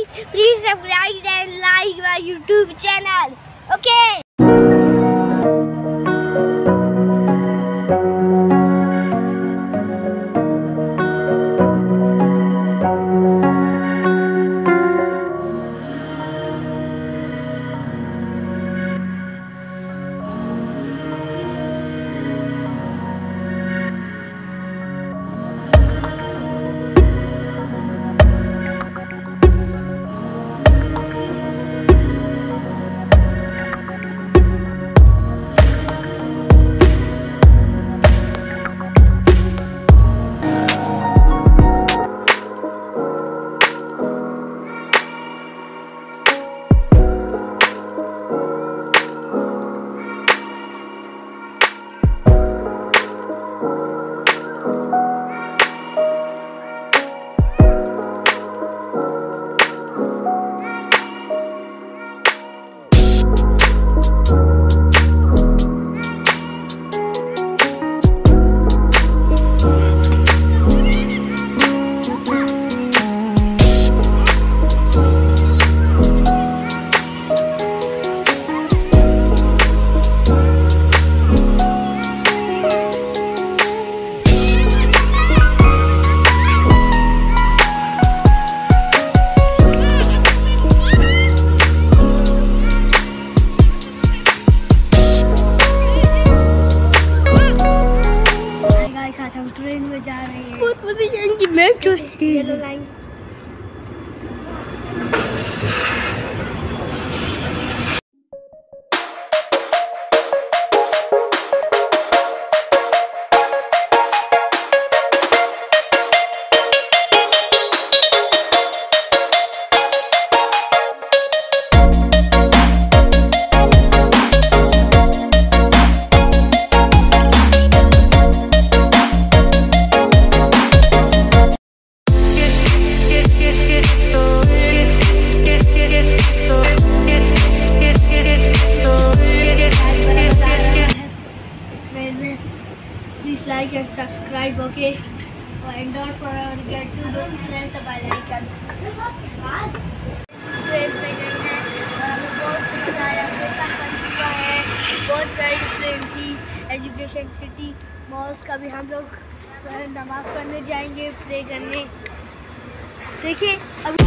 please subscribe and like my YouTube channel. Okay. हम train में जा रहे हैं। बहुत मजे आएंगे। मैप जोड़ती है। Please like and subscribe, okay? And don't forget to press the bell icon. Train में गए हैं और हमें बहुत मजा आया। बहुत बड़ी ट्रेन थी। एजुकेशन सिटी मॉल्स का भी हम लोग नमाज पढ़ने जाएंगे, प्रे करने। देखिए अब